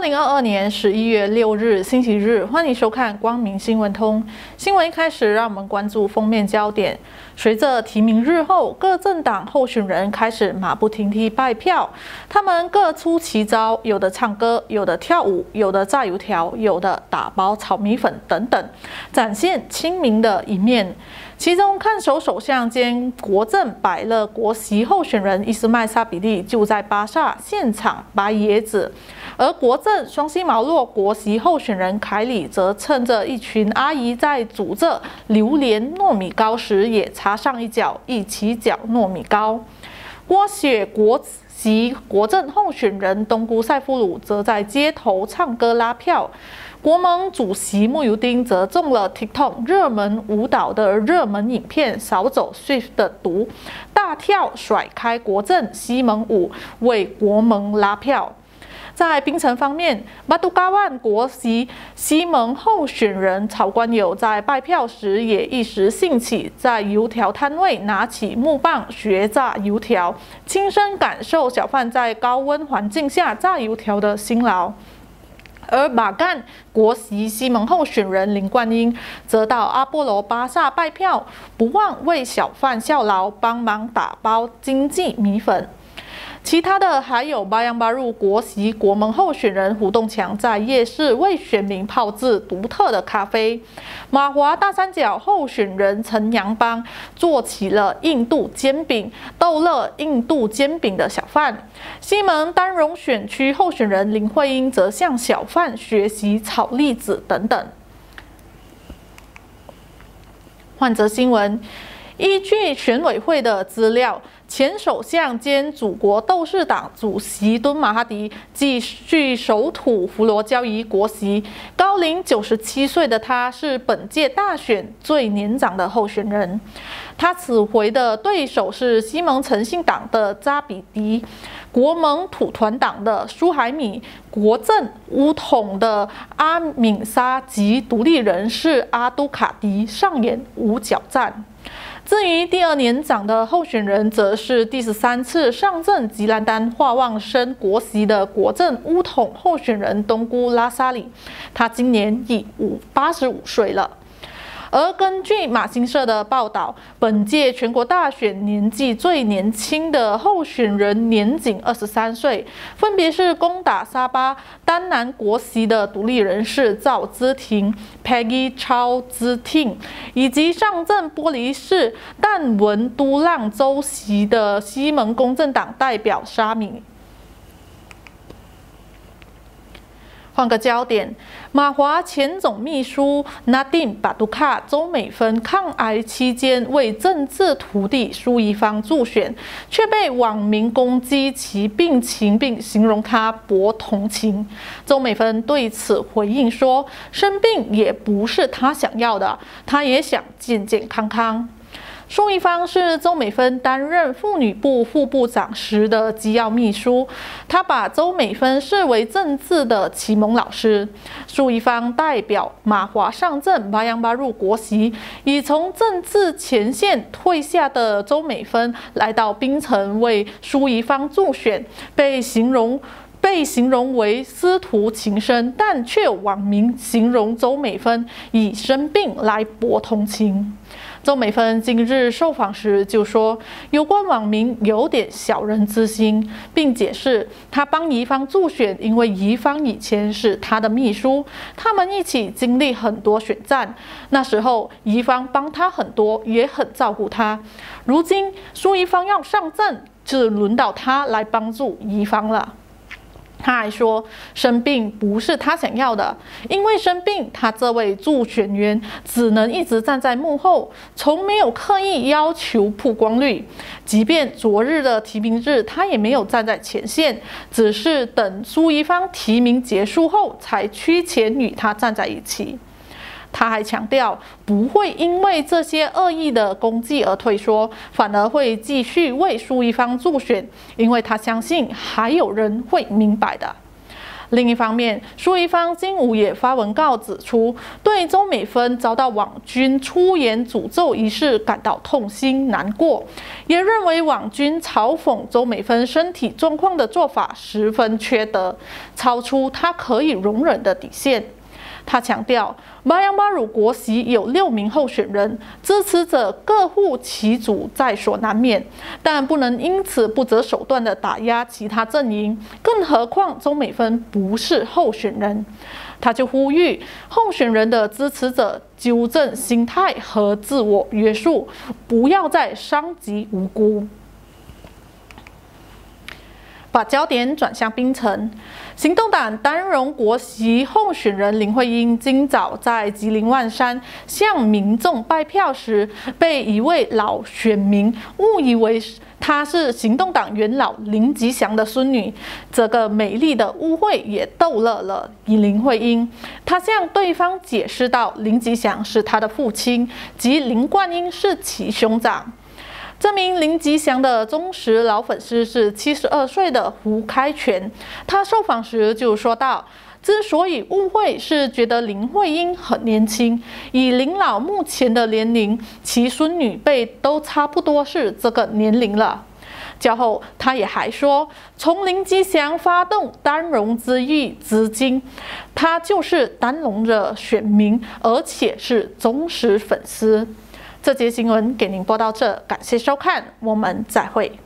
2022年11月6日星期日，欢迎收看光明新闻通。新闻一开始，让我们关注封面焦点。随着提名日后，各政党候选人开始马不停蹄拜票，他们各出奇招，有的唱歌，有的跳舞，有的炸油条，有的打包炒米粉等等，展现亲民的一面。其中，看守首相兼国政百乐国席候选人伊斯麦沙比利就在巴萨现场拔椰子，而国政双溪毛洛国席候选人凯里则趁着一群阿姨在煮着榴莲糯米糕时，也插上一脚，一起搅糯米糕。郭雪国席国政候选人东姑塞夫鲁则在街头唱歌拉票。国盟主席慕尤丁则中了 TikTok 热门舞蹈的热门影片，少走 Swift 的毒，大跳甩开国政西蒙舞，为国盟拉票。在槟城方面，巴杜嘎万国席西蒙候选人曹冠友在拜票时也一时兴起，在油条摊位拿起木棒学炸油条，亲身感受小贩在高温环境下炸油条的辛劳。而马干国席西蒙候选人林冠英则到阿波罗巴萨拜票，不忘为小贩效劳，帮忙打包经济米粉。其他的还有巴扬巴入国席国盟候选人胡栋强在夜市为选民泡制独特的咖啡，马华大三角候选人陈阳邦做起了印度煎饼，逗乐印度煎饼的小贩。西门丹荣选区候选人林慧英则向小贩学习炒栗子等等。换则新闻，依据选委会的资料，前首相兼祖国斗士党主席敦马哈迪继续守土佛罗交易国席，高龄97岁的他是本届大选最年长的候选人。他此回的对手是西蒙诚信党的扎比迪、国盟土团党的舒海米、国政乌统的阿敏沙及独立人士阿都卡迪上演五角战。至于第二年长的候选人，则是第13次上阵吉兰丹化旺生国席的国政乌统候选人东姑拉萨里，他今年已85岁了。而根据马新社的报道，本届全国大选年纪最年轻的候选人年仅23岁，分别是攻打沙巴丹南国席的独立人士赵姿婷 Peggy 超姿婷，以及上阵玻璃市但文都浪州席的西蒙公正党代表沙米。换个焦点，马华前总秘书纳丁巴杜卡周美芬抗癌期间为政治徒弟苏一方助选，却被网民攻击其病情，并形容他博同情。周美芬对此回应说：“生病也不是他想要的，他也想健健康康。”苏一方是周美芬担任妇女部副部长时的机要秘书，他把周美芬视为政治的启蒙老师。苏一方代表马华上阵巴扬巴入国席，已从政治前线退下的周美芬来到槟城为苏一方助选，被形容为师徒情深，但却有网民形容周美芬以生病来博同情。周美芬今日受访时就说，有关网民有点小人之心，并解释他帮宜方助选，因为宜方以前是他的秘书，他们一起经历很多选战，那时候宜方帮他很多，也很照顾他。如今苏一方要上阵，就轮到他来帮助宜方了。他还说，生病不是他想要的，因为生病，他这位助选员只能一直站在幕后，从没有刻意要求曝光率。即便昨日的提名日，他也没有站在前线，只是等苏一方提名结束后，才趋前与他站在一起。他还强调，不会因为这些恶意的攻击而退缩，反而会继续为苏一方助选，因为他相信还有人会明白的。 另一方面，苏一方今午也发文告指出，对周美芬遭到网军出言诅咒一事感到痛心难过，也认为网军嘲讽周美芬身体状况的做法十分缺德，超出他可以容忍的底线。他强调，巴扬巴鲁国席有6名候选人，支持者各护其主在所难免，但不能因此不择手段地打压其他阵营，更何况周美芬不是候选人。他就呼吁候选人的支持者纠正心态和自我约束，不要再伤及无辜。把焦点转向槟城，行动党担任国席候选人林慧英今早在吉林万山向民众拜票时，被一位老选民误以为她是行动党元老林吉祥的孙女。这个美丽的误会也逗乐了林慧英。她向对方解释道，林吉祥是她的父亲，即林冠英是其兄长。这名林吉祥的忠实老粉丝是72岁的胡开全，他受访时就说道，之所以误会，是觉得林慧英很年轻，以林老目前的年龄，其孙女辈都差不多是这个年龄了。较后，他也还说，从林吉祥发动丹戎之役至今，他就是丹戎的选民，而且是忠实粉丝。这节新闻给您播到这，感谢收看，我们再会。